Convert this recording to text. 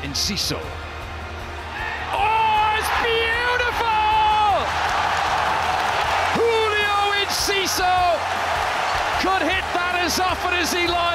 Enciso. Oh, it's beautiful! Julio Enciso could hit that as often as he likes.